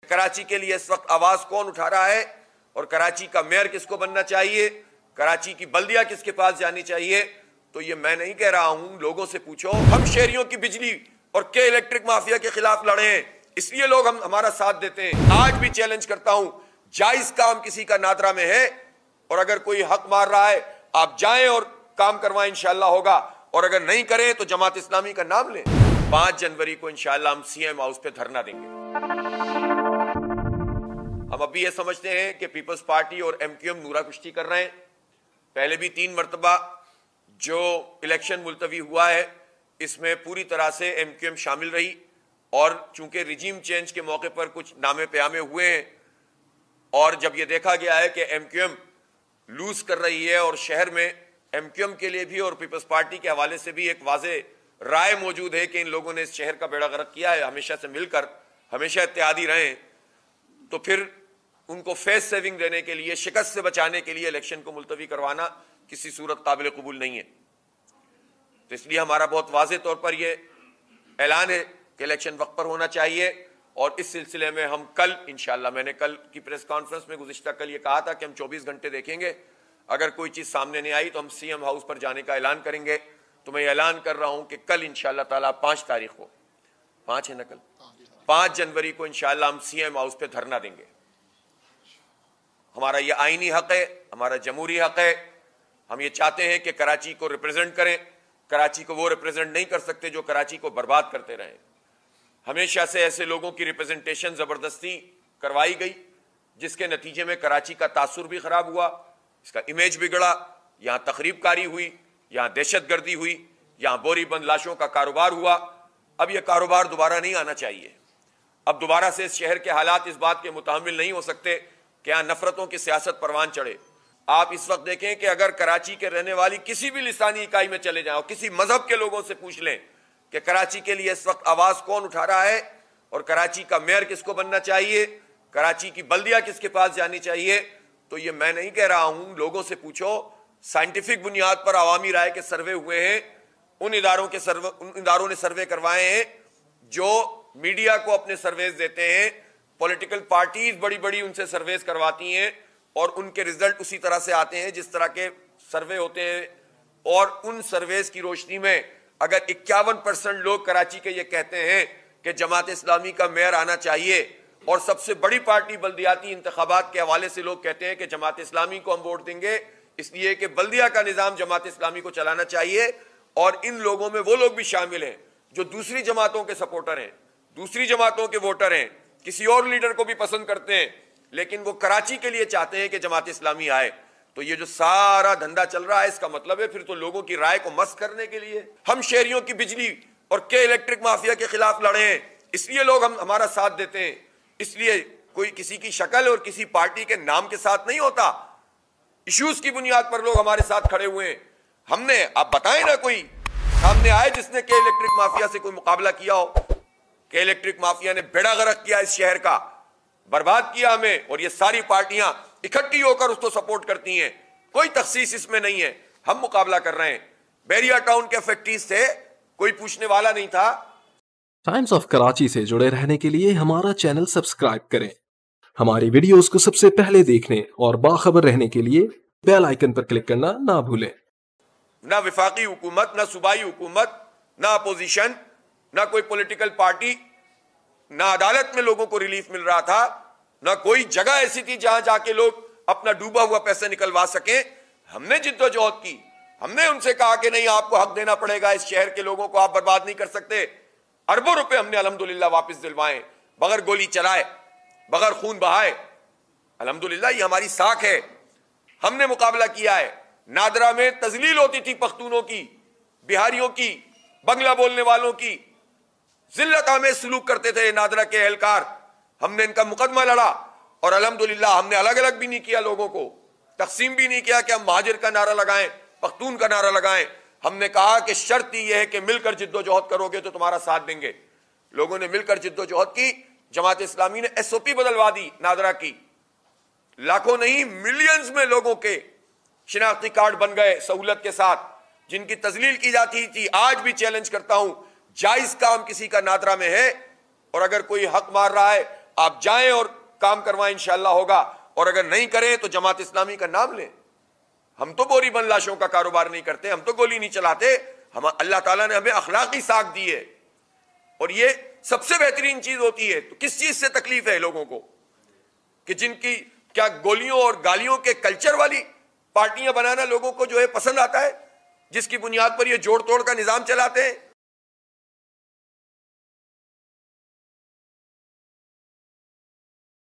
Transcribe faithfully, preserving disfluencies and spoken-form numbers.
کراچی کے لیے اس وقت آواز کون اٹھا رہا ہے اور کراچی کا میئر کس کو بننا چاہیے، کراچی کی بلدیہ کس کے پاس جانی چاہیے، تو یہ میں نہیں کہہ رہا ہوں، لوگوں سے پوچھو۔ ہم شہریوں کی بجلی اور کے الیکٹرک مافیا کے خلاف لڑے ہیں، اس لیے لوگ ہم ہمارا ساتھ دیتے ہیں۔ آج بھی چیلنج کرتا ہوں، جائز کام کسی کا نادرا میں ہے اور اگر کوئی حق مار رہا ہے آپ جائیں اور کام کروائیں، انشاءاللہ ہوگا، اور اگر نہیں کریں تو جماعت اسلامی کا نام لیں۔ پانچ جنوری کو انشاءاللہ ہم سی ایم ہاؤس پہ دھرنا دیں گے۔ ہم ابھی یہ سمجھتے ہیں کہ پیپلز پارٹی اور ایم کیو ایم نورا کشتی کر رہے ہیں۔ پہلے بھی تین مرتبہ جو الیکشن ملتوی ہوا ہے اس میں پوری طرح سے ایم کیو ایم شامل رہی، اور چونکہ رجیم چینج کے موقع پر کچھ نامے پیامے ہوئے ہیں اور جب یہ دیکھا گیا ہے کہ ایم کیو ایم لوز کر رہی ہے اور شہر میں ایم کیو ایم کے لیے بھی اور پیپلز پارٹی کے حوالے سے بھی ایک واضح رائے موجود ہے کہ ان لوگوں نے اس شہر کا بیڑا غرق کیا ہے، ہمیشہ سے مل کر ہمیشہ اتحادی رہے ہیں، تو پھر ان کو فیس سیونگ دینے کے لیے، شکست سے بچانے کے لیے الیکشن کو ملتوی کروانا کسی صورت قابل قبول نہیں ہے۔ تو اس لیے ہمارا بہت واضح طور پر یہ اعلان ہے کہ الیکشن وقت پر ہونا چاہیے، اور اس سلسلے میں ہم کل انشاءاللہ، میں نے کل کی پریس کانفرنس میں گزشتہ کل یہ کہا تھا کہ ہم چوبیس گھنٹے دیکھیں گے، اگر کوئی چیز سامنے نہیں آئی تو ہم سی ایم ہاؤس پر جانے کا اعلان کریں گے۔ تو میں یہ اعلان کر رہا ہوں کہ کل انشاءاللہ تعالیٰ پانچ تاریخ کو، پانچ ہے نا کل، پانچ جنوری کو انشاءاللہ ہم سی ایم ہاؤس پہ دھرنا دیں گے۔ ہمارا یہ آئینی حق ہے، ہمارا جمہوری حق ہے، ہم یہ چاہتے ہیں کہ کراچی کو ریپرزینٹ کریں۔ کراچی کو وہ ریپرزینٹ نہیں کر سکتے جو کراچی کو برباد کرتے رہیں۔ ہمیشہ سے ایسے لوگوں کی ریپرزنٹیشن زبردستی کروائی گئی جس کے نتیجے میں کراچی کا تاثر بھی خراب ہوا، اس کا امیج بگڑا، یہاں تخریب کاری ہوئی، یہاں دہشت گردی ہوئی، یہاں بوری بند لاشوں کا کاروبار ہوا۔ اب یہ کاروبار دوبارہ نہیں آنا چاہیے۔ اب دوبارہ سے اس شہر کے حالات اس بات کے متحمل نہیں ہو سکتے کہ یہاں نفرتوں کی سیاست پروان چڑھے۔ آپ اس وقت دیکھیں کہ اگر کراچی کے رہنے والی کسی بھی لسانی اکائی میں چلے جائیں اور کسی مذہب کے لوگوں سے پوچھ لیں کہ کراچی کے لیے اس وقت آواز کون اٹھا رہا ہے اور کراچی کا میئر کس کو بننا چاہیے، کراچی کی بلدیہ کس کے پاس جانی چاہیے، تو یہ میں نہیں کہہ رہا ہوں، لوگوں سے پوچھو۔ سائنٹیفک بنیاد پر عوامی رائے کے سروے ہوئے ہیں، ان اداروں کے سروے ان اداروں نے سروے کروائے ہیں جو میڈیا کو اپنے سرویز دیتے ہیں، پولیٹیکل پارٹیز بڑی بڑی ان سے سرویز کرواتی ہیں اور ان کے رزلٹ اسی طرح سے آتے ہیں جس طرح کے سروے ہوتے ہیں، اور ان سرویز کی روشنی میں اگر اکیاون پرسنٹ لوگ کراچی کے یہ کہتے ہیں کہ جماعت اسلامی کا میئر آنا چاہیے، اور سب سے بڑی پارٹی بلدیاتی انتخابات کے حوالے سے لوگ کہتے ہیں کہ جماعت اسلامی کو ہم ووٹ دیں گے اس لیے کہ بلدیہ کا نظام جماعت اسلامی کو چلانا چاہیے، اور ان لوگوں میں وہ لوگ بھی شامل ہیں جو دوسری جماعتوں کے سپورٹر ہیں، دوسری جماعتوں کے ووٹر ہیں، کسی اور لیڈر کو بھی پسند کرتے ہیں، لیکن وہ کراچی کے لیے چاہتے ہیں کہ جماعت اسلامی آئے۔ تو یہ جو سارا دھندا چل رہا ہے اس کا مطلب ہے پھر تو لوگوں کی رائے کو مست کرنے کے لیے ہم شہریوں کی بجلی اور کے الیکٹرک مافیا کے خلاف لڑے ہیں، اس لیے لوگ ہم ہمارا ساتھ دیتے ہیں۔ اس لیے کوئی کسی کی شکل اور کسی پارٹی کے نام کے ساتھ نہیں ہوتا، ایشوز کی بنیاد پر لوگ ہمارے ساتھ کھڑے ہوئے ہیں۔ ہم نے، آپ بتائیں نا کوئی سامنے آئے جس نے کے الیکٹرک مافیا سے کوئی مقابلہ کیا ہو۔ کہ الیکٹرک مافیا نے بیڑا غرق کیا اس شہر کا، برباد کیا ہمیں، اور یہ ساری پارٹیاں اکٹھی ہو کر اس کو سپورٹ کرتی ہیں، کوئی تخصیص اس میں نہیں ہے۔ ہم مقابلہ کر رہے ہیں، بیریا ٹاؤن کے فیکٹریز سے کوئی پوچھنے والا نہیں تھا۔ ٹائمز آف کراچی سے جڑے رہنے کے لیے ہمارا چینل سبسکرائب کریں، ہماری ویڈیوز کو سب سے پہلے دیکھنے اور باخبر رہنے کے لیے بیل آئیکن پر کلک کرنا نہ بھولیں۔ نہ وفاقی حکومت، نہ صوبائی حکومت، نہ اپوزیشن، نہ کوئی پولیٹیکل پارٹی، نہ عدالت میں لوگوں کو ریلیف مل رہا تھا، نہ کوئی جگہ ایسی تھی جہاں جا کے لوگ اپنا ڈوبا ہوا پیسہ نکلوا سکیں۔ ہم نے جد و جہد کی، ہم نے ان سے کہا کہ نہیں، آپ کو حق دینا پڑے گا، اس شہر کے لوگوں کو آپ برباد نہیں کر سکتے۔ اربوں روپے ہم نے الحمدللہ واپس دلوائے، بغیر گولی چلائے، بغیر خون بہائے۔ الحمدللہ یہ ہماری ساکھ ہے، ہم نے مقابلہ کیا ہے۔ نادرا میں تذلیل ہوتی تھی پختونوں کی، بہاریوں کی، بنگلہ بولنے والوں کی، ذلت آمیز سلوک کرتے تھے نادرا کے اہلکار۔ ہم نے ان کا مقدمہ لڑا، اور الحمدللہ ہم نے الگ الگ بھی نہیں کیا، لوگوں کو تقسیم بھی نہیں کیا کہ ہم مہاجر کا نعرہ لگائیں، پختون کا نعرہ لگائیں۔ ہم نے کہا کہ شرط یہ ہے کہ مل کر جد و جہد کرو گے تو تمہارا ساتھ دیں گے۔ لوگوں نے مل کر جد و جہد کی، جماعت اسلامی نے ایس او پی بدلوا دی نادرا کی، لاکھوں نہیں ملینز میں لوگوں کے شناختی کارڈ بن گئے سہولت کے ساتھ، جن کی تذلیل کی جاتی تھی۔ آج بھی چیلنج کرتا ہوں، جائز کام کسی کا نادرا میں ہے اور اگر کوئی حق مار رہا ہے آپ جائیں اور کام کروائیں، انشاءاللہ ہوگا، اور اگر نہیں کریں تو جماعت اسلامی کا نام لیں۔ ہم تو بوری بند لاشوں کا کاروبار نہیں کرتے، ہم تو گولی نہیں چلاتے، ہم اللہ تعالیٰ نے ہمیں اخلاقی ساکھ دی ہے، اور یہ سب سے بہترین چیز ہوتی ہے۔ تو کس چیز سے تکلیف ہے لوگوں کو کہ جن کی کیا گولیوں اور گالیوں کے کلچر والی پارٹیاں بنانا لوگوں کو جو ہے پسند آتا ہے، جس کی بنیاد پر یہ جوڑ توڑ کا نظام چلاتے ہیں؟